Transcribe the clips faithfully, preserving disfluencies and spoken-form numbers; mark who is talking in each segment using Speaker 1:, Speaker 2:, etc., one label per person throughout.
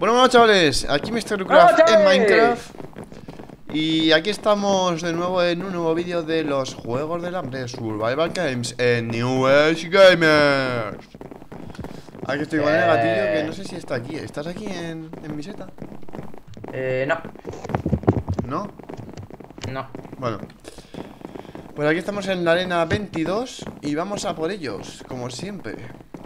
Speaker 1: Bueno, bueno, chavales, aquí míster
Speaker 2: ¡Vamos,
Speaker 1: Craft en
Speaker 2: chavales!
Speaker 1: Minecraft. Y aquí estamos de nuevo en un nuevo vídeo de los Juegos del Hambre Survival Games en New Age Gamers. Aquí estoy con el gatillo que no
Speaker 2: Eh...
Speaker 1: sé si está aquí. ¿Estás aquí en, en mi seta?
Speaker 2: Eh, no,
Speaker 1: ¿No?
Speaker 2: no.
Speaker 1: Bueno, pues aquí estamos en la arena veintidós y vamos a por ellos, como siempre.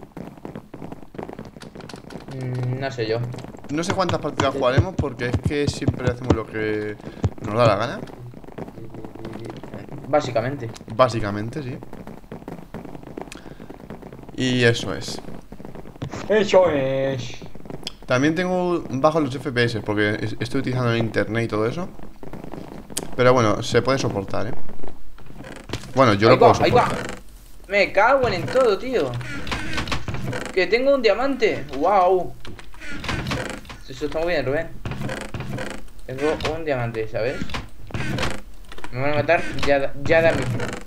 Speaker 2: Mm, no sé yo.
Speaker 1: No sé cuántas partidas jugaremos porque es que siempre hacemos lo que nos da la gana.
Speaker 2: Básicamente.
Speaker 1: Básicamente, sí. Y eso es.
Speaker 2: Eso es.
Speaker 1: También tengo bajos los F P S porque es- estoy utilizando el internet y todo eso. Pero bueno, se puede soportar, ¿eh? Bueno, yo
Speaker 2: Ahí
Speaker 1: lo puedo
Speaker 2: va, ahí va.
Speaker 1: soportar.
Speaker 2: Me cago en todo, tío. Que tengo un diamante. Wow. Eso está muy bien, Rubén. Tengo un diamante, ¿sabes? Me van a matar ya, ya de a mí.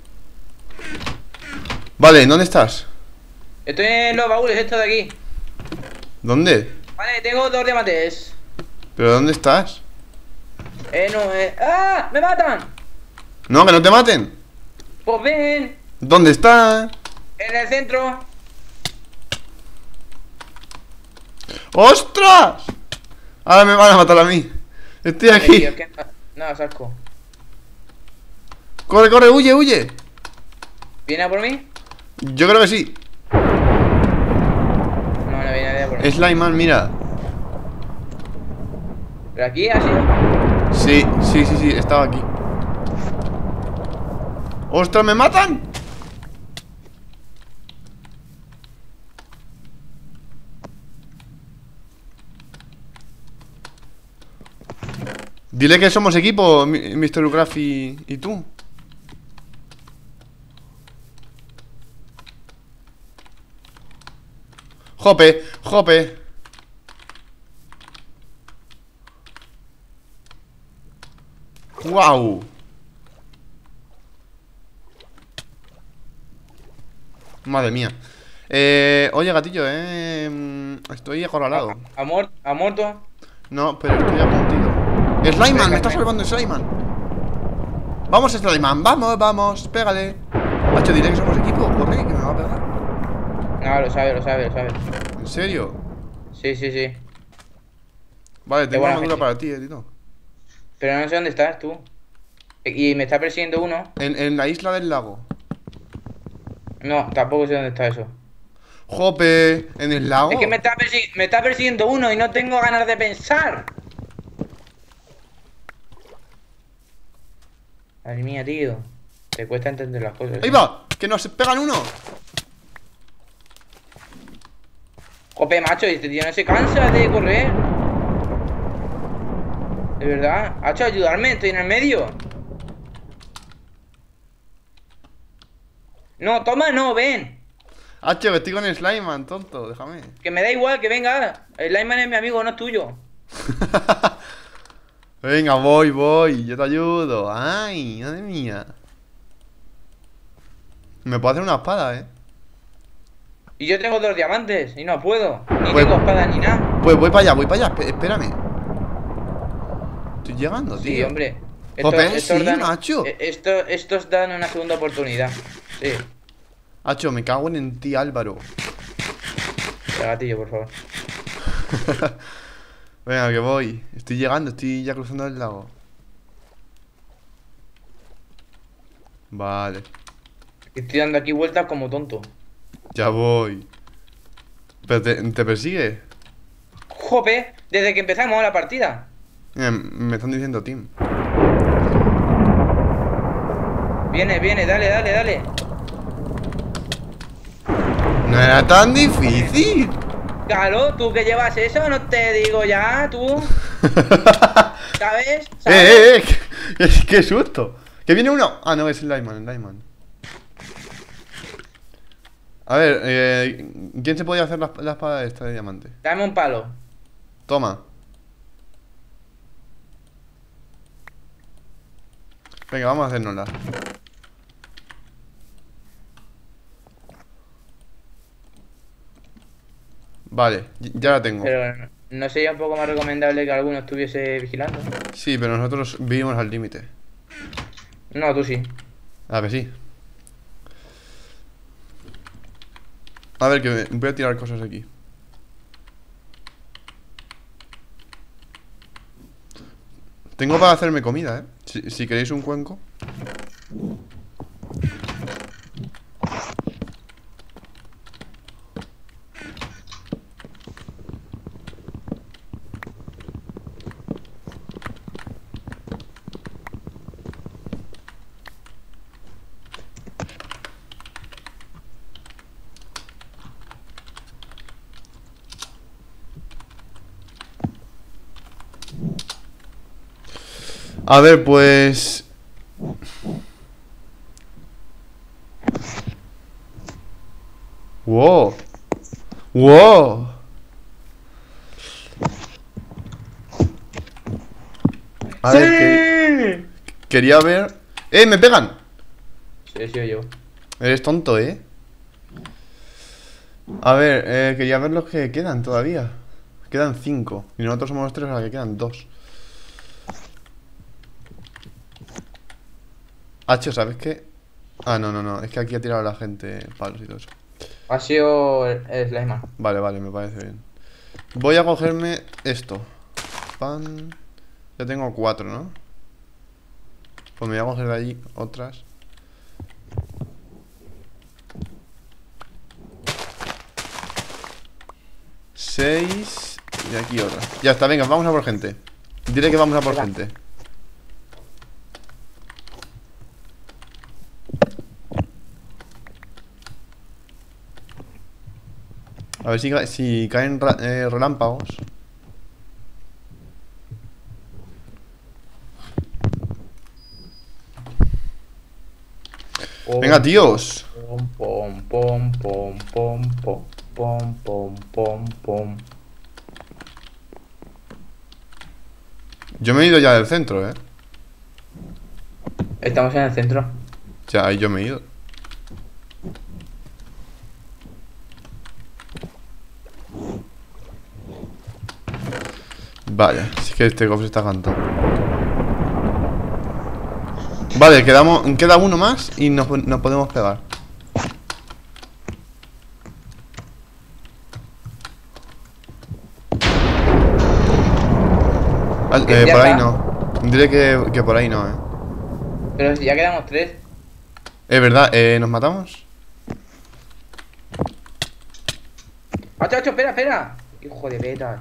Speaker 1: Vale, ¿dónde estás?
Speaker 2: Estoy en los baúles estos de aquí.
Speaker 1: ¿Dónde?
Speaker 2: Vale, tengo dos diamantes.
Speaker 1: ¿Pero dónde estás?
Speaker 2: Eh, no, eh. ¡Ah! ¡Me matan!
Speaker 1: No, que no te maten.
Speaker 2: Pues ven.
Speaker 1: ¿Dónde estás?
Speaker 2: En el centro.
Speaker 1: ¡Ostras! Ahora me van a matar a mí. Estoy
Speaker 2: Vale,
Speaker 1: aquí.
Speaker 2: tío, es que no, no, saco.
Speaker 1: Corre, corre, huye, huye.
Speaker 2: ¿Viene a por mí?
Speaker 1: Yo creo que sí.
Speaker 2: No, no viene nadie a por mí.
Speaker 1: Slimeman, mira.
Speaker 2: ¿Pero aquí ha sido?
Speaker 1: Sí, sí, sí, sí, estaba aquí. ¡Ostras, me matan! Dile que somos equipo, mi- míster Craft y, y tú. Jope, jope. Wow. Madre mía. Eh, oye, gatillo, eh. mm, Estoy
Speaker 2: ¿Ha,
Speaker 1: acorralado.
Speaker 2: ha, muer- ha muerto?
Speaker 1: No, pero estoy a puntito. Slimeman, me está salvando Slimeman. Vamos, Slimeman, vamos, vamos, pégale. Macho, dile que somos equipo, corre, que me va a pegar.
Speaker 2: No, lo sabe, lo sabe, lo sabe.
Speaker 1: ¿En serio?
Speaker 2: Sí, sí, sí.
Speaker 1: Vale, tengo
Speaker 2: buena
Speaker 1: armadura
Speaker 2: gente.
Speaker 1: para ti, eh, Tito.
Speaker 2: Pero no sé dónde estás tú. Y me está persiguiendo uno.
Speaker 1: En, en la isla del lago.
Speaker 2: No, tampoco sé dónde está eso.
Speaker 1: Jope, en el lago.
Speaker 2: Es que me está, persi- me está persiguiendo uno y no tengo ganas de pensar. Madre mía, tío. Te cuesta entender las cosas.
Speaker 1: Ahí
Speaker 2: ¿eh?
Speaker 1: va, que nos pegan uno.
Speaker 2: Jope, macho, este tío no se cansa de correr. De verdad. Hacho, ayudarme, estoy en el medio. No, toma, no, ven.
Speaker 1: Hacho, que estoy con Slimeman, tonto, déjame.
Speaker 2: Que me da igual, que venga. El Lyman es mi amigo, no es tuyo.
Speaker 1: Venga, voy, voy, yo te ayudo. Ay, madre mía. Me puedo hacer una espada, eh.
Speaker 2: Y yo tengo dos diamantes y no puedo. Ni
Speaker 1: Pues-
Speaker 2: tengo espada ni nada.
Speaker 1: Pues voy para allá, voy para allá, esp- espérame. Estoy llegando, tío.
Speaker 2: Sí, hombre.
Speaker 1: Jope, sí,
Speaker 2: dan,
Speaker 1: macho.
Speaker 2: eh, esto- estos dan una segunda oportunidad. Sí.
Speaker 1: Hacho, me cago en ti, Álvaro.
Speaker 2: El gatillo, por favor.
Speaker 1: Venga, que voy. Estoy llegando, estoy ya cruzando el lago. Vale,
Speaker 2: Estoy dando aquí vueltas como tonto.
Speaker 1: ya voy. ¿Pero te, te persigue?
Speaker 2: Jope, desde que empezamos la partida.
Speaker 1: Mira, me están diciendo team.
Speaker 2: Viene, viene, dale, dale, dale.
Speaker 1: No era tan difícil.
Speaker 2: Claro, tú que llevas eso, no te digo ya, tú. ¿Sabes? ¿Sabes?
Speaker 1: ¡Eh, eh, eh! ¡Qué, qué susto! ¿Que viene uno? Ah, no, es el Lyman, el Lyman. A ver, eh, ¿quién se podía hacer la, la espada esta de diamante?
Speaker 2: Dame un palo.
Speaker 1: Toma. Venga, vamos a hacérnosla. Vale, y- ya la tengo.
Speaker 2: Pero ¿No sería un poco más recomendable que alguno estuviese vigilando?
Speaker 1: Sí, pero nosotros vivimos al límite.
Speaker 2: No, tú sí.
Speaker 1: A ver, sí. A ver, que me- voy a tirar cosas aquí. Tengo para hacerme comida, ¿eh? Si, si queréis un cuenco. A ver, pues... ¡Wow! ¡Wow! A ver, que... quería ver... ¡Eh, me pegan!
Speaker 2: Sí, sí, yo.
Speaker 1: Eres tonto, ¿eh? A ver, eh, quería ver los que quedan todavía. Quedan cinco. Y nosotros somos los tres, ahora que quedan dos. Hacho, ¿sabes qué? Ah, no, no, no. Es que aquí ha tirado a la gente palos y todo eso.
Speaker 2: Ha sido el, el Slimer.
Speaker 1: Vale, vale, me parece bien. Voy a cogerme esto. Pan. Ya tengo cuatro, ¿no? Pues me voy a coger de allí otras. Seis. Y aquí otra. Ya está, venga, vamos a por gente. Dile que vamos a por
Speaker 2: Venga.
Speaker 1: gente. A ver si, ca- si caen ra- eh, relámpagos. Venga, tíos.
Speaker 2: Pom, pom, pom, pom, pom, pom, pom, pom, pom, pom.
Speaker 1: Yo me he ido ya del centro, ¿eh?
Speaker 2: Estamos en el centro.
Speaker 1: Ya, ahí yo me he ido. Vaya, sí que este cofre está cantando. Vale, quedamos, queda uno más y nos, nos podemos pegar. Vale,
Speaker 2: Que
Speaker 1: eh,
Speaker 2: ya
Speaker 1: por ahí
Speaker 2: está.
Speaker 1: no. Diré que, que por ahí no, eh.
Speaker 2: Pero si ya quedamos tres.
Speaker 1: Es verdad, eh, ¿nos matamos?
Speaker 2: ¡Acho, acho! ¡Espera, espera! Hijo de petas.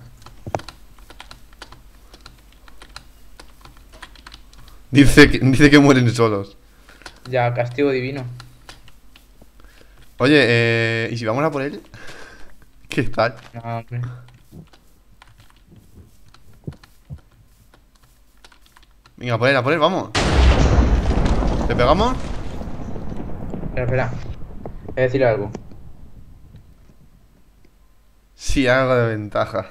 Speaker 1: Dice que, dice que mueren solos.
Speaker 2: Ya, castigo divino.
Speaker 1: Oye, eh, ¿y si vamos a por él? ¿Qué tal?
Speaker 2: No, hombre.
Speaker 1: Venga, a por él, a por él, vamos. ¿Le pegamos?
Speaker 2: Espera, espera. Voy a decirle algo.
Speaker 1: Sí, algo de ventaja.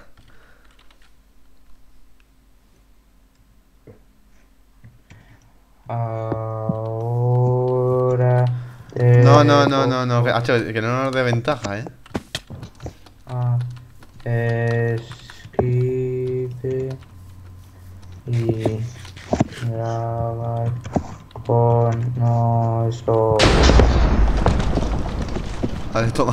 Speaker 2: Ahora. te
Speaker 1: No, no, no, no, no, que,
Speaker 2: cojo
Speaker 1: hacho, que no nos dé ventaja, eh.
Speaker 2: a escribe y grabar con nosotros.
Speaker 1: Vale, toma.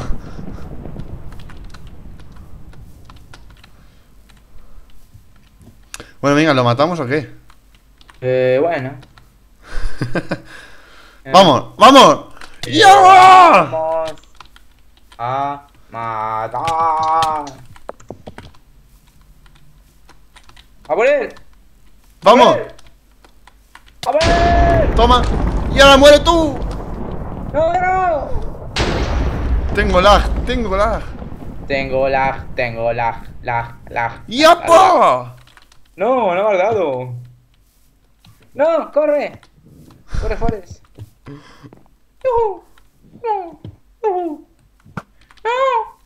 Speaker 1: Bueno, venga, ¿lo matamos o qué?
Speaker 2: Eh, bueno.
Speaker 1: ¡Vamos! ¡Vamos!
Speaker 2: Eh,
Speaker 1: ¡Ya!
Speaker 2: Vamos a matar. ¡A por él!
Speaker 1: ¡Vamos!
Speaker 2: ¡A por él!
Speaker 1: ¡Toma! ¡Y ahora muere tú!
Speaker 2: ¡No, no!
Speaker 1: Tengo lag, tengo lag.
Speaker 2: Tengo lag, tengo lag, lag, lag.
Speaker 1: ¡Yapa!
Speaker 2: No, no me has dado. No, corre. Corre, Forest. No, no, no, no,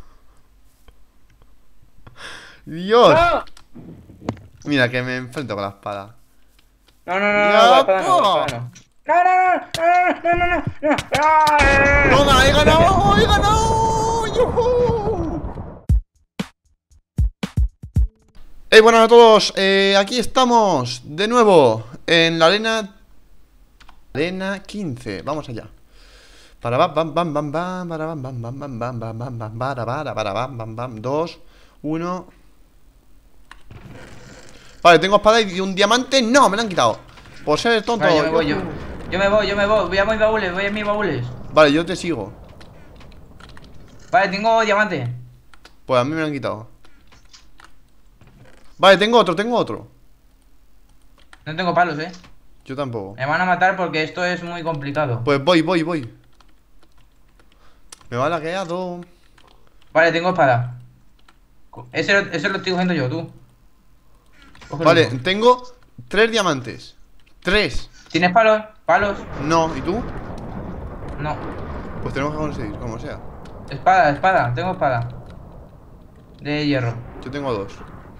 Speaker 1: ¡Dios!
Speaker 2: no.
Speaker 1: Mira, que me enfrento con la espada.
Speaker 2: No, no, no, no,
Speaker 1: ¡Ya,
Speaker 2: con la espada no, con la
Speaker 1: po!
Speaker 2: espada no. No, no, no, no, no, no, no, no, no.
Speaker 1: ¡Toma, he ganado! ¡He ganado! ¡Yujú! Hey, buenas a todos, eh, aquí estamos de nuevo en la arena Arena quince, vamos allá. Para bam bam bam bam bam, para bam bam bam bam bam bam bam bam, para para para bam bam bam, dos, uno. Vale, tengo espada y un diamante, no, me lo han quitado. Por ser tonto.
Speaker 2: Vale, yo me voy, yo, yo me voy, yo me voy, voy a mis baúles, voy a mis baúles.
Speaker 1: Vale, yo te sigo.
Speaker 2: Vale, tengo diamante.
Speaker 1: Pues a mí me lo han quitado. Vale, tengo otro, tengo otro.
Speaker 2: No tengo palos, eh.
Speaker 1: Yo tampoco.
Speaker 2: Me van a matar porque esto es muy complicado.
Speaker 1: Pues voy, voy, voy. Me va lagueado.
Speaker 2: Vale, tengo espada. Ese, lo- ese lo estoy cogiendo yo, tú. Cógelo
Speaker 1: Vale,
Speaker 2: tú.
Speaker 1: tengo tres diamantes. Tres.
Speaker 2: ¿Tienes palos? ¿Palos?
Speaker 1: No, ¿y tú?
Speaker 2: No.
Speaker 1: Pues tenemos que conseguir, como sea.
Speaker 2: Espada, espada, tengo espada. De hierro.
Speaker 1: Yo tengo dos.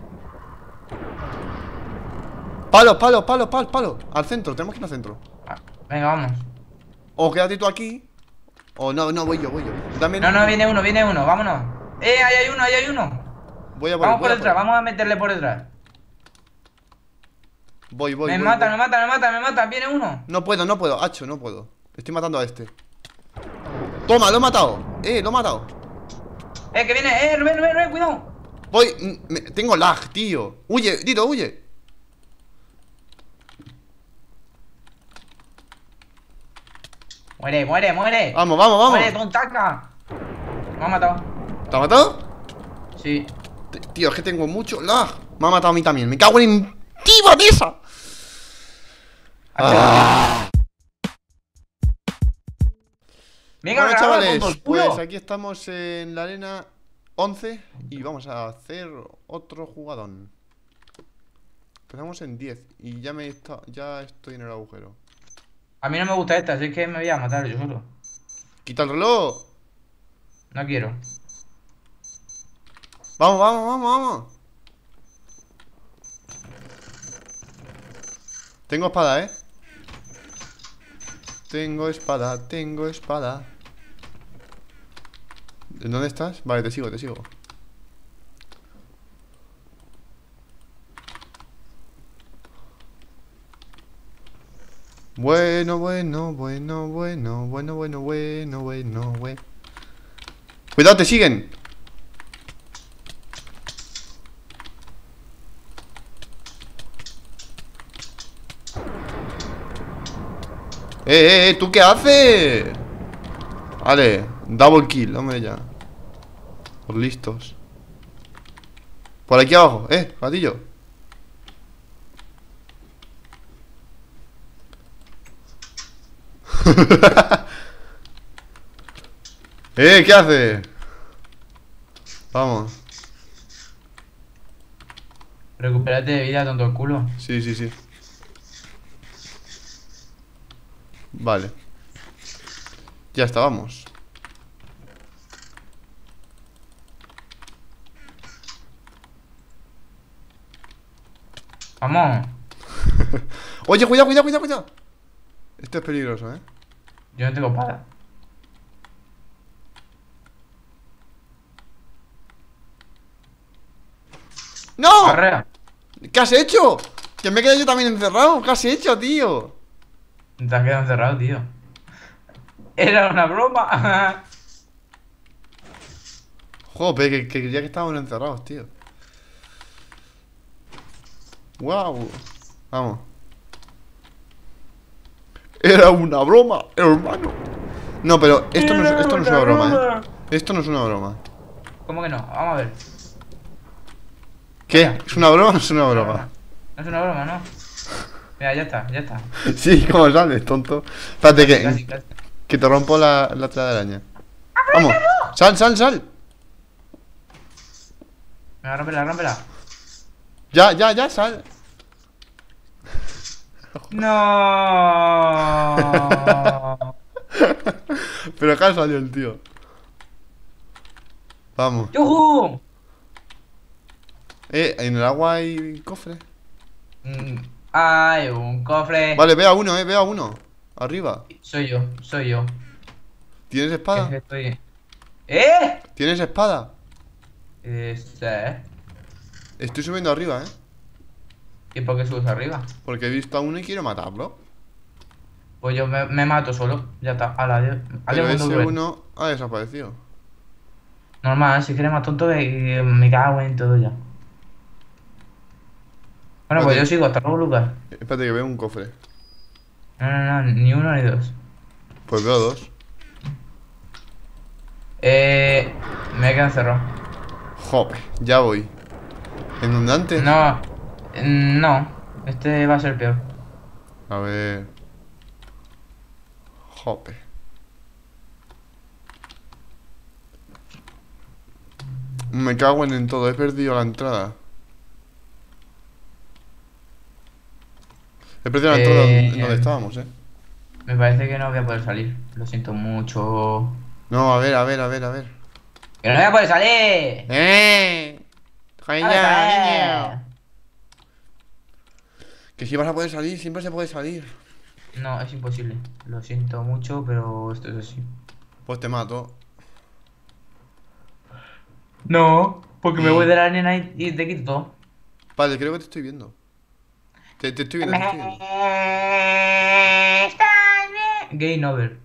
Speaker 1: Palos, palos, palos, palos, palos. Al centro, tenemos que ir al centro.
Speaker 2: Ah, venga, vamos.
Speaker 1: O quédate tú aquí. O no, no, voy yo, voy yo. Dame.
Speaker 2: No, no, viene uno, viene uno, vámonos. Eh, ahí hay uno, ahí hay uno.
Speaker 1: Voy a por
Speaker 2: Vamos
Speaker 1: voy
Speaker 2: por
Speaker 1: a
Speaker 2: detrás,
Speaker 1: por-
Speaker 2: vamos a meterle por detrás.
Speaker 1: Voy, voy,
Speaker 2: Me
Speaker 1: voy,
Speaker 2: matan,
Speaker 1: voy.
Speaker 2: me matan, me matan, me matan, viene uno.
Speaker 1: No puedo, no puedo, hacho, no puedo. Estoy matando a este. Toma, lo he matado. Eh, lo he matado.
Speaker 2: Eh, que viene, eh, Rubén, Rubén, Rubén, cuidado.
Speaker 1: Voy, mm, me- tengo lag, tío. Huye, Tito, huye.
Speaker 2: Muere, muere, muere.
Speaker 1: Vamos, vamos, vamos.
Speaker 2: Muere, tontaca. Me ha matado.
Speaker 1: ¿Te ha matado?
Speaker 2: Sí.
Speaker 1: T- Tío, es que tengo mucho lag. Me ha matado a mí también. Me cago en tío de esa. Ah.
Speaker 2: Venga,
Speaker 1: Bueno,
Speaker 2: graba,
Speaker 1: chavales,
Speaker 2: tonto, el culo.
Speaker 1: pues aquí estamos en la arena once y vamos a hacer otro jugadón. Empezamos en diez y ya me está, ya estoy en el agujero.
Speaker 2: A mí no me gusta esta, así que me voy a matar yo solo.
Speaker 1: ¡Quita el reloj!
Speaker 2: No quiero.
Speaker 1: ¡Vamos, vamos, vamos, vamos! Tengo espada, ¿eh? Tengo espada, tengo espada. ¿En dónde estás? Vale, te sigo, te sigo. Bueno, bueno, bueno, bueno, bueno, bueno, bueno, bueno, bueno. Cuidado, te siguen. Eh, eh, eh, ¿tú qué haces? Vale, double kill, hombre ya. Por listos. Por aquí abajo, eh, gatillo. Eh, ¿qué hace? Vamos.
Speaker 2: Recupérate de vida, tonto el culo.
Speaker 1: Sí, sí, sí. Vale. Ya está, vamos.
Speaker 2: Vamos.
Speaker 1: Oye, cuidado, cuidado, cuidado, cuidado. Esto es peligroso, ¿eh?
Speaker 2: Yo no tengo espada.
Speaker 1: ¡No!
Speaker 2: Arrea.
Speaker 1: ¿Qué has hecho? Que me he quedado yo también encerrado. ¿Qué has hecho, tío?
Speaker 2: Te has quedado encerrado, tío. Era una broma.
Speaker 1: Joder, que, que creía que estábamos encerrados, tío. Wow. Vamos. Era una broma, hermano. No, pero esto no es, esto no es una broma, ¿eh? Esto no es una broma.
Speaker 2: ¿Cómo que no? Vamos a ver.
Speaker 1: ¿Qué? ¿Es una broma o no es una broma?
Speaker 2: No es una broma, ¿no? Mira, ya está, ya está.
Speaker 1: Sí, ¿cómo sales, tonto? Espérate que,
Speaker 2: Casi, casi.
Speaker 1: que te rompo la, la telaraña. Vamos, sal, sal, sal.
Speaker 2: Venga, rómpela, rómpela.
Speaker 1: Ya, ya, ya, sal.
Speaker 2: No.
Speaker 1: Pero acá salió el tío. Vamos.
Speaker 2: ¡Yujú!
Speaker 1: Eh, en el agua hay cofre.
Speaker 2: Mm, hay un cofre.
Speaker 1: Vale, ve a uno, eh, ve a uno. Arriba.
Speaker 2: Soy yo, soy yo.
Speaker 1: ¿Tienes
Speaker 2: ¿Qué es que
Speaker 1: espada?
Speaker 2: estoy? ¿Eh?
Speaker 1: ¿Tienes espada?
Speaker 2: Este.
Speaker 1: Estoy subiendo arriba, eh.
Speaker 2: ¿Y por qué subes arriba?
Speaker 1: Porque he visto a uno y quiero matarlo.
Speaker 2: Pues yo me, me mato solo. Ya está. Ala, adiós.
Speaker 1: Pero
Speaker 2: Adiós, mundo
Speaker 1: ese
Speaker 2: cruel.
Speaker 1: uno ha desaparecido.
Speaker 2: Normal, si quieres más tonto, eh, me cago en todo ya. Bueno, pues
Speaker 1: Espérate.
Speaker 2: yo sigo. Hasta luego, Lucas.
Speaker 1: Espérate que veo un cofre.
Speaker 2: No, no, no. Ni uno ni dos.
Speaker 1: Pues veo dos.
Speaker 2: Eh... Me he quedado encerrado.
Speaker 1: Jope, ya voy. ¿En donde antes?
Speaker 2: No. mm, No. Este va a ser peor.
Speaker 1: A ver. Jope. Me cago en, en todo, he perdido la entrada. He perdido la entrada
Speaker 2: Eh,
Speaker 1: en donde estábamos, eh.
Speaker 2: Me parece que no voy a poder salir. Lo siento mucho.
Speaker 1: No, a ver, a ver, a ver, a ver.
Speaker 2: ¡Que no voy a poder salir!
Speaker 1: ¡Eh!
Speaker 2: ¡Vamos
Speaker 1: ¡Coño,
Speaker 2: a salir!
Speaker 1: niño! Que si vas a poder salir, siempre se puede salir.
Speaker 2: No, es imposible. Lo siento mucho, pero esto es así.
Speaker 1: Pues te mato.
Speaker 2: No, porque me
Speaker 1: Mm.
Speaker 2: voy de la arena y, y te quito todo.
Speaker 1: Vale, creo que te estoy viendo. Te, te estoy viendo, te estoy viendo.
Speaker 2: Game over.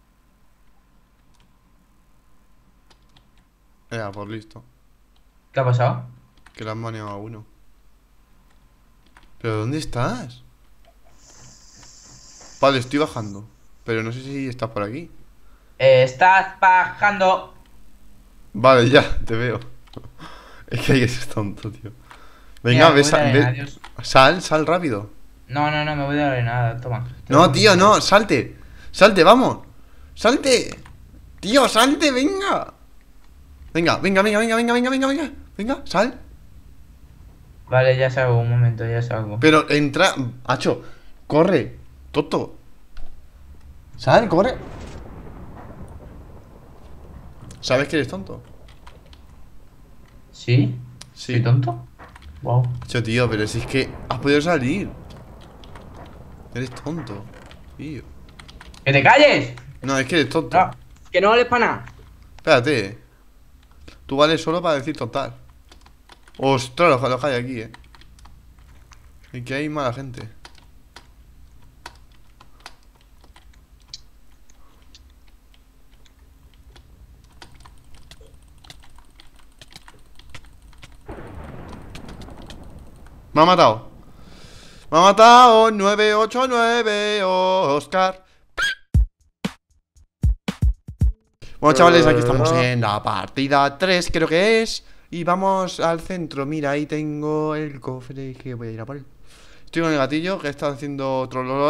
Speaker 1: Ya, pues listo.
Speaker 2: ¿Qué ha pasado?
Speaker 1: Que le han baneado a uno. ¿Pero dónde estás? Vale, estoy bajando. Pero no sé si estás por aquí.
Speaker 2: Eh, estás bajando.
Speaker 1: Vale, ya, te veo. Es que hay que ser tonto, tío. Venga,
Speaker 2: Mira, me
Speaker 1: ve,
Speaker 2: voy de
Speaker 1: sal,
Speaker 2: arena,
Speaker 1: ve-
Speaker 2: adiós.
Speaker 1: sal, sal rápido.
Speaker 2: No, no, no, me voy de la arena, toma.
Speaker 1: No, tío, no, salte. Salte, vamos. Salte. Tío, salte, venga. Venga, venga, venga, venga, venga, venga, venga, venga. Venga, sal.
Speaker 2: Vale, ya salgo, un momento, ya salgo.
Speaker 1: Pero entra, Hacho, corre, tonto. Sal, corre. ¿Sabes que eres tonto?
Speaker 2: ¿Sí?
Speaker 1: Sí.
Speaker 2: ¿Soy tonto? Wow.
Speaker 1: Hacho, tío, pero si es que has podido salir. Eres tonto, tío.
Speaker 2: ¡Que te calles!
Speaker 1: No, es que eres tonto.
Speaker 2: No, que no vales para nada.
Speaker 1: Espérate. Tú vales solo para decir total. Ostras, los, los hay aquí, eh. Y que hay mala gente. Me ha matado. Me ha matado. nueve ocho nueve, Oscar. Bueno, chavales, aquí estamos en la partida tres, creo que es. Y vamos al centro. Mira, ahí tengo el cofre que voy a ir a por él. Estoy con el gatillo que está haciendo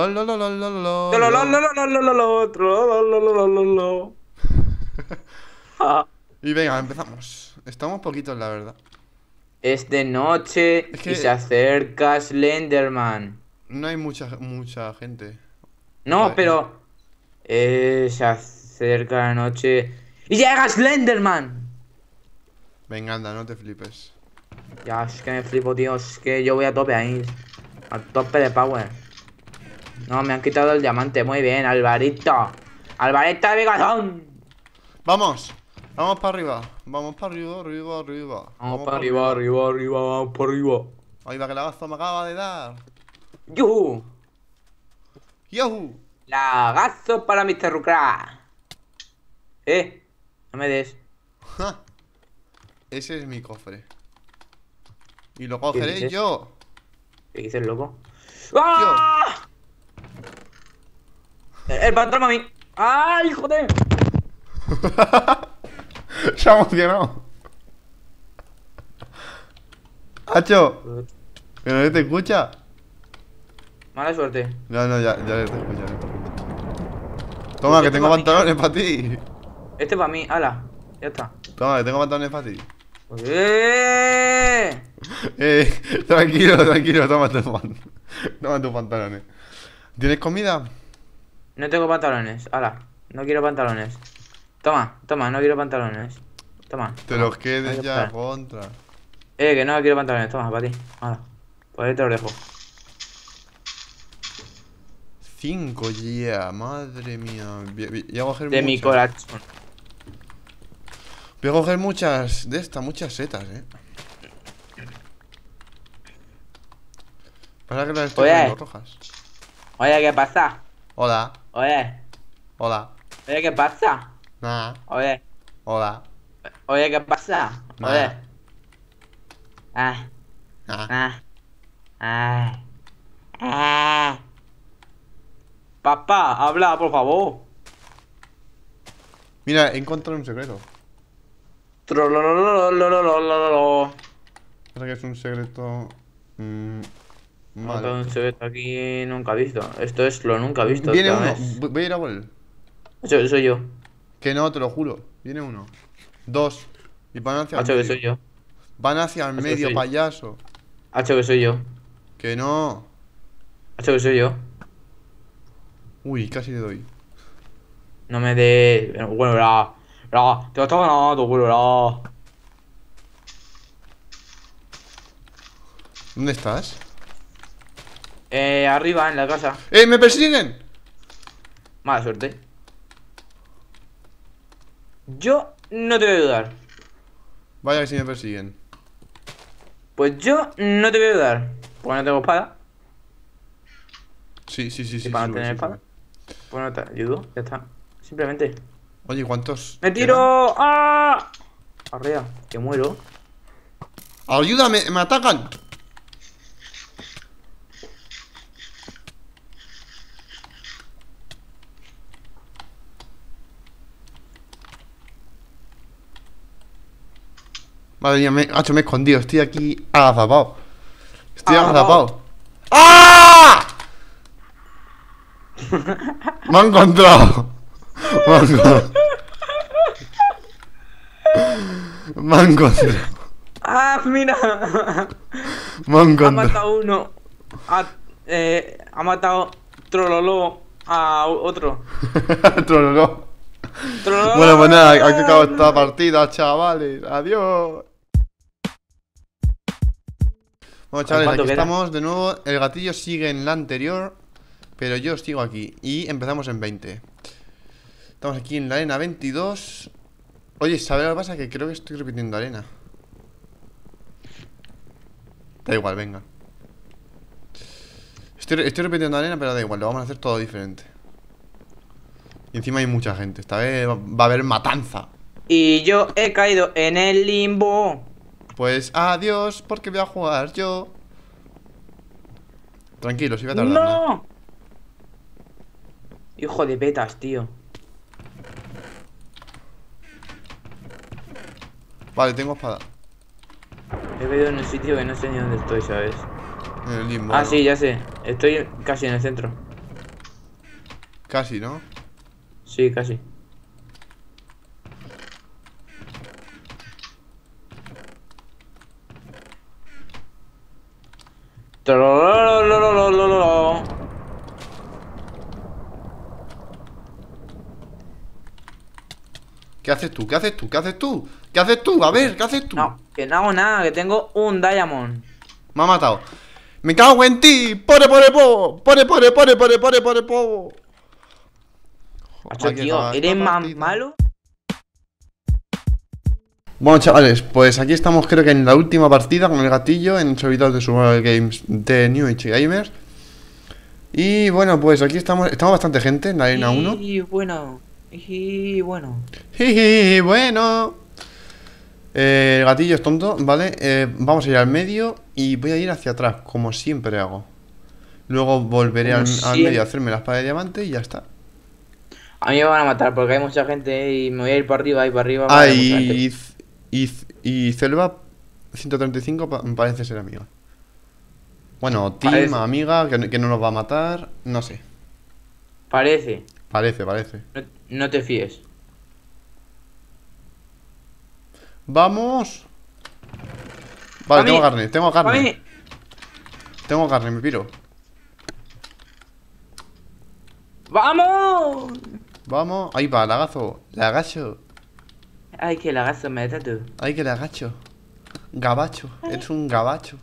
Speaker 1: y venga, empezamos. Estamos poquitos, la verdad.
Speaker 2: Es de noche
Speaker 1: Es que-
Speaker 2: y se acerca Slenderman.
Speaker 1: No hay mucha, mucha gente.
Speaker 2: No,
Speaker 1: Vale.
Speaker 2: pero... Eh, se acerca la noche... ¡Y llega Slenderman!
Speaker 1: Venga, anda, no te flipes.
Speaker 2: Ya, es que me flipo, tío. Es que yo voy a tope ahí. A tope de power. No, me han quitado el diamante. Muy bien, Alvarito. Alvarito de Bigazón.
Speaker 1: ¡Vamos! Vamos para arriba. Vamos para arriba, arriba, arriba.
Speaker 2: Vamos para arriba, arriba, arriba, vamos para arriba.
Speaker 1: Ahí va que la gazo me acaba de dar.
Speaker 2: ¡Yuhu!
Speaker 1: ¡Yahoo!
Speaker 2: Lagazo para mister Rucra. Eh, no me des.
Speaker 1: Ja. Ese es mi cofre. Y lo cogeré
Speaker 2: dices?
Speaker 1: yo.
Speaker 2: ¿Qué dices, loco? ¡Ah! El patrón a mí. ¡Ay, joder!
Speaker 1: Se ha emocionado. Hacho, que no te escucha.
Speaker 2: Mala suerte.
Speaker 1: No, no, ya, ya te escucha. ya te escucha. Toma, que tengo pantalones para ti.
Speaker 2: Este para mí, ala. Ya está.
Speaker 1: Toma, que tengo pantalones para ti.
Speaker 2: ¡Eh!
Speaker 1: Eh, tranquilo, tranquilo, toma tus pan- toma tus pantalones. ¿Tienes comida?
Speaker 2: No tengo pantalones, ala. No quiero pantalones. Toma, toma, no quiero pantalones. Toma.
Speaker 1: Te
Speaker 2: toma.
Speaker 1: los quedes
Speaker 2: Ahí
Speaker 1: ya,
Speaker 2: está.
Speaker 1: contra.
Speaker 2: Eh, que no quiero pantalones, toma, para ti. Ala. Pues ahí te los dejo.
Speaker 1: Cinco, ya, madre mía. Voy voy- voy a coger
Speaker 2: De mi
Speaker 1: muchas.
Speaker 2: corazón.
Speaker 1: Voy a coger muchas de estas, muchas setas, eh. Pasa que las estoy
Speaker 2: Oye.
Speaker 1: poniendo rojas.
Speaker 2: Oye, ¿qué pasa?
Speaker 1: Hola,
Speaker 2: Oye.
Speaker 1: hola.
Speaker 2: Oye, ¿qué pasa?
Speaker 1: Nada,
Speaker 2: Oye.
Speaker 1: hola.
Speaker 2: Oye, ¿qué pasa? Oye.
Speaker 1: Nada,
Speaker 2: Ah.
Speaker 1: nada.
Speaker 2: Ah. Ah. Ah. Papá, habla, por favor.
Speaker 1: Mira, he encontrado un secreto.
Speaker 2: Trololololololololo.
Speaker 1: Pasa que es un secreto. Mmm,
Speaker 2: No tengo
Speaker 1: malo.
Speaker 2: un secreto aquí nunca visto. Esto es lo nunca visto
Speaker 1: Viene
Speaker 2: otra
Speaker 1: uno,
Speaker 2: vez.
Speaker 1: voy a ir a por él.
Speaker 2: Hacho, que soy yo.
Speaker 1: Que no, te lo juro. Viene uno. Dos. Y van hacia el
Speaker 2: Hacho, que soy
Speaker 1: medio.
Speaker 2: yo.
Speaker 1: Van hacia el
Speaker 2: Hacho, que
Speaker 1: medio,
Speaker 2: soy yo.
Speaker 1: payaso.
Speaker 2: Hacho, que soy yo.
Speaker 1: Que no.
Speaker 2: Hacho, que soy yo.
Speaker 1: Uy, casi le doy.
Speaker 2: No me de. Bueno, la. La. Te lo estás ganando, bueno, la.
Speaker 1: ¿Dónde estás?
Speaker 2: Eh, arriba, en la casa.
Speaker 1: ¡Eh, me persiguen!
Speaker 2: Mala suerte. Yo no te voy a ayudar.
Speaker 1: Vaya que si me persiguen.
Speaker 2: Pues yo no te voy a ayudar. Porque no tengo espada.
Speaker 1: Sí, sí, sí, sí.
Speaker 2: Y para no
Speaker 1: sube,
Speaker 2: tener
Speaker 1: sí,
Speaker 2: espada.
Speaker 1: sube.
Speaker 2: Pues no te ayudo. Ya está. Simplemente.
Speaker 1: Oye, ¿cuántos?
Speaker 2: ¡Me tiro! ¡Ah! Arriba, que muero.
Speaker 1: ¡Ayúdame! ¡Me atacan! Madre mía, me, macho, me he escondido. Estoy aquí agazapado. Estoy agazapado. ¡Ah! Me han encontrado. Me han encontrado. Me han encontrado.
Speaker 2: ¡Ah, mira!
Speaker 1: Me han
Speaker 2: Ha
Speaker 1: encontrado.
Speaker 2: matado uno. Ha, eh, ha matado Trololo a otro.
Speaker 1: Trololó.
Speaker 2: Trololo.
Speaker 1: Bueno, pues nada, aquí acabo esta partida, chavales. Adiós. Bueno, chavales,
Speaker 2: ¿Cuánto
Speaker 1: aquí
Speaker 2: queda?
Speaker 1: estamos de nuevo. El gatillo sigue en la anterior, pero yo sigo aquí. Y empezamos en veinte. Estamos aquí en la arena veintidós. Oye, ¿sabes lo que pasa? Que creo que estoy repitiendo arena. Da igual, venga. Estoy, estoy repitiendo arena, pero da igual, lo vamos a hacer todo diferente. Y encima hay mucha gente. Esta vez va va a haber matanza.
Speaker 2: Y yo he caído en el limbo.
Speaker 1: Pues adiós, porque voy a jugar yo. Tranquilo, si voy a tardar nada.
Speaker 2: ¡No! Hijo de petas, tío.
Speaker 1: Vale, tengo espada.
Speaker 2: He caído en un sitio que no sé ni dónde estoy, ¿sabes?
Speaker 1: En el limbo.
Speaker 2: Ah, sí, ya sé. Estoy casi en el centro.
Speaker 1: Casi, ¿no?
Speaker 2: Sí, casi. Trolololololololo.
Speaker 1: ¿Qué haces tú? ¿Qué haces tú? ¿Qué haces tú? ¿Qué haces tú? A ver, ¿qué haces tú?
Speaker 2: No, que no hago nada, que tengo un diamond.
Speaker 1: Me ha matado. ¡Me cago en ti! ¡Pore, pore, po! ¡Pore, pore, pore, pore, pore, pore, po!
Speaker 2: Macho,
Speaker 1: Aquí
Speaker 2: tío,
Speaker 1: acaba esta
Speaker 2: ¿eres más
Speaker 1: partida.
Speaker 2: malo?
Speaker 1: Bueno, chavales, pues aquí estamos creo que en la última partida con el gatillo en servidor de Survival Games de New Age Gamers. Y bueno, pues aquí estamos, estamos bastante gente en la arena uno.
Speaker 2: Y bueno, y bueno.
Speaker 1: Jiji, bueno. Eh, el gatillo es tonto, ¿vale? Eh, vamos a ir al medio y voy a ir hacia atrás, como siempre hago. Luego volveré
Speaker 2: Como
Speaker 1: al, al
Speaker 2: siempre.
Speaker 1: medio a hacerme la espada de diamante y ya está.
Speaker 2: A mí me van a matar porque hay mucha gente y me voy a ir para arriba y para arriba. para mucha gente.
Speaker 1: Ay, y, y Selva ciento treinta y cinco pa- me parece ser amiga. Bueno, Team,
Speaker 2: Parece.
Speaker 1: amiga, que, no- que no nos va a matar, no sé.
Speaker 2: Parece.
Speaker 1: Parece, parece.
Speaker 2: No, no te fíes.
Speaker 1: ¡Vamos! Vale,
Speaker 2: Pa'
Speaker 1: tengo
Speaker 2: mí.
Speaker 1: carne, tengo
Speaker 2: Pa'
Speaker 1: carne.
Speaker 2: mí.
Speaker 1: Tengo carne, me piro.
Speaker 2: ¡Vamos!
Speaker 1: Vamos, ahí va, lagazo, lagacho.
Speaker 2: Ay, que lagazo me da tú.
Speaker 1: Ay, que lagacho. Gabacho, es un gabacho.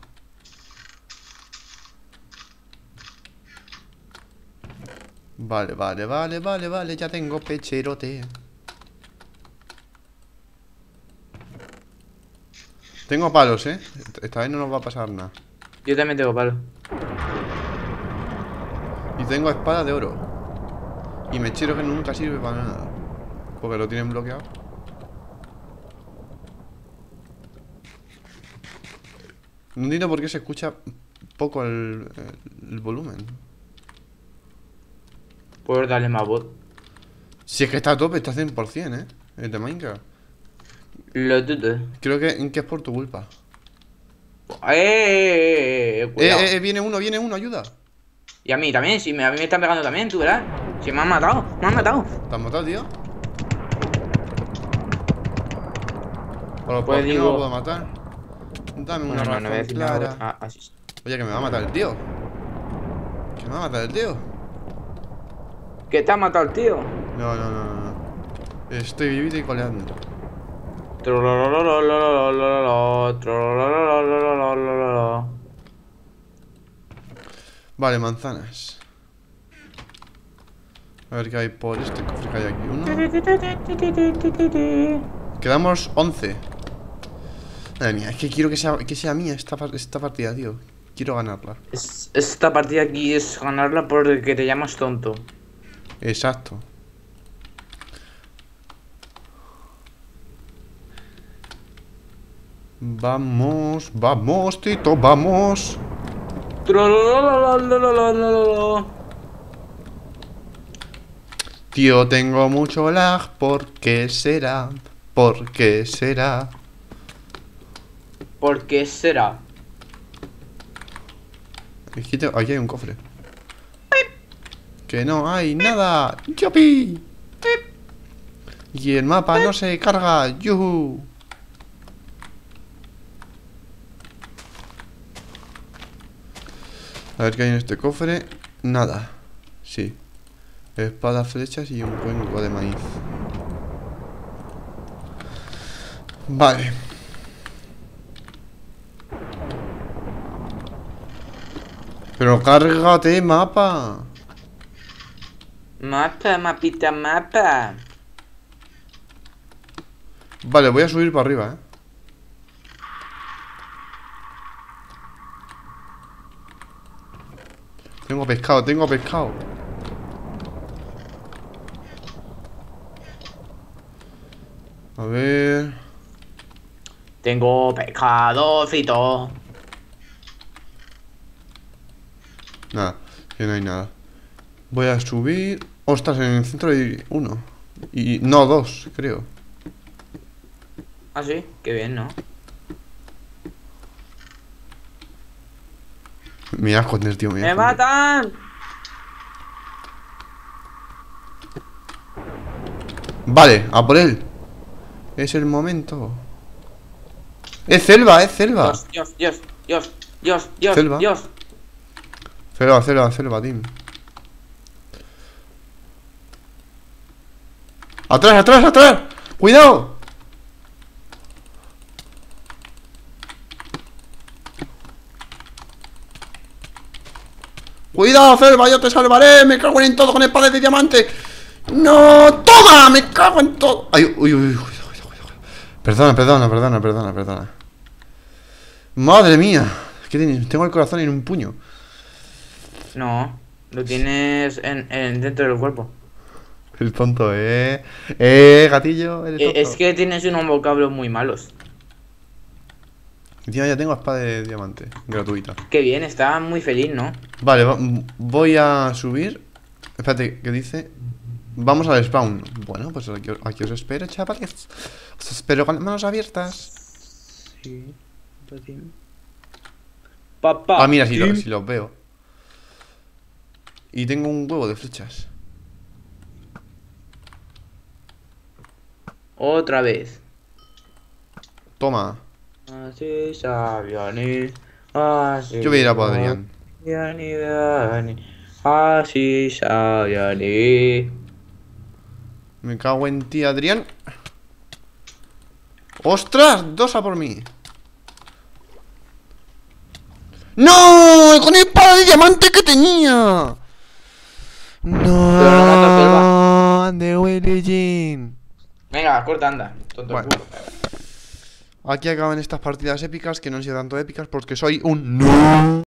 Speaker 1: Vale, vale, vale, vale, vale, ya tengo pecherote. Tengo palos, eh. Esta vez no nos va a pasar nada.
Speaker 2: Yo también tengo palo.
Speaker 1: tengo espada de oro. Y mechero que nunca sirve para nada. Porque lo tienen bloqueado. No entiendo por qué se escucha poco el, el, el volumen.
Speaker 2: Puedes darle más voz.
Speaker 1: Si es que está a tope, está cien por cien, eh. El de Minecraft.
Speaker 2: Lo dudo.
Speaker 1: Creo que, que es por tu culpa.
Speaker 2: Eh, eh, eh, cuidado.
Speaker 1: Eh, eh, viene uno, viene uno, ayuda.
Speaker 2: Y a mí también, si me, a mí me están pegando también, tú verás. Si me han matado, me han matado.
Speaker 1: ¿Te has matado, tío? ¿Por,
Speaker 2: Pues
Speaker 1: ¿por qué
Speaker 2: digo-
Speaker 1: no lo puedo matar? Dame una
Speaker 2: Bueno, no,
Speaker 1: razón
Speaker 2: no voy a decir
Speaker 1: clara.
Speaker 2: nada. Ah, así.
Speaker 1: Oye, que me va a matar el tío. Que me va a matar el tío.
Speaker 2: ¿Qué te ha matado el tío?
Speaker 1: No, no, no, no, no. Estoy vivido y coleando.
Speaker 2: Trolololololololololo, trololololololololo.
Speaker 1: Vale, manzanas. A ver qué hay por este cofre que hay aquí. Uno. Quedamos once. Madre mía, es que quiero que sea, que sea mía esta, par- esta partida, tío. Quiero ganarla.
Speaker 2: Es- Esta partida aquí es ganarla porque te llamas tonto.
Speaker 1: Exacto. Vamos, vamos, Tito, vamos.
Speaker 2: Trololololololololo.
Speaker 1: Tío, tengo mucho lag. ¿Por qué será? ¿Por qué será?
Speaker 2: ¿Por qué será?
Speaker 1: Aquí, te- aquí hay un cofre. Que no hay nada. ¡Yupi! Y el mapa no se carga. ¡Yuhu! A ver qué hay en este cofre. Nada. Sí. Espada, flechas y un cuenco de maíz. Vale. Pero cárgate, mapa.
Speaker 2: Mapa, mapita, mapa.
Speaker 1: Vale, voy a subir para arriba, eh. Tengo pescado, tengo pescado. A ver.
Speaker 2: Tengo pescado frito.
Speaker 1: Nada, que no hay nada. Voy a subir. Ostras, en el centro hay uno. Y no, dos, creo.
Speaker 2: Ah, sí, qué bien, ¿no?
Speaker 1: Me voy a esconder, tío. Me, voy a
Speaker 2: ¡Me
Speaker 1: esconder.
Speaker 2: matan!
Speaker 1: Vale, a por él. Es el momento. Es selva, es selva.
Speaker 2: Dios, Dios, Dios, Dios, Dios,
Speaker 1: Selva.
Speaker 2: Dios.
Speaker 1: Selva, selva, selva, team. ¡Atrás, atrás, atrás! ¡Cuidado! ¡Cuidado, selva! ¡Yo te salvaré! ¡Me cago en todo con espada de diamante! ¡No! ¡Toma! ¡Me cago en todo! ¡Ay, uy, uy, uy! uy, uy, uy. Perdona, perdona, perdona, perdona, perdona. ¡Madre mía! ¿Qué tienes? Tengo el corazón en un puño.
Speaker 2: No, lo tienes en, en dentro del cuerpo.
Speaker 1: El tonto, eh. Eh, gatillo, eres
Speaker 2: Eh,
Speaker 1: tonto.
Speaker 2: Es que tienes unos vocablos muy malos.
Speaker 1: Encima ya tengo espada de diamante, gratuita.
Speaker 2: Qué bien, está muy feliz, ¿no?
Speaker 1: Vale, va- voy a subir. Espérate, ¿qué dice? Vamos al spawn. Bueno, pues aquí, aquí os espero, chavales. Os espero con las manos abiertas.
Speaker 2: Sí. Papá.
Speaker 1: Ah, mira, si, lo- si los veo. Y tengo un huevo de flechas.
Speaker 2: Otra vez.
Speaker 1: Toma.
Speaker 2: Así sabía ni. Así.
Speaker 1: Yo voy a ir a por Adrián.
Speaker 2: sabía ni, Dani, Así sabía ni.
Speaker 1: Me cago en ti, Adrián. ¡Ostras! Dos a por mí. ¡No! ¡Con el espada de diamante que tenía!
Speaker 2: no
Speaker 1: ¡No! ¡De Willy Jean!
Speaker 2: Venga, corta, anda. Tonto
Speaker 1: Bueno.
Speaker 2: culo.
Speaker 1: Aquí acaban estas partidas épicas que no han sido tanto épicas porque soy un no.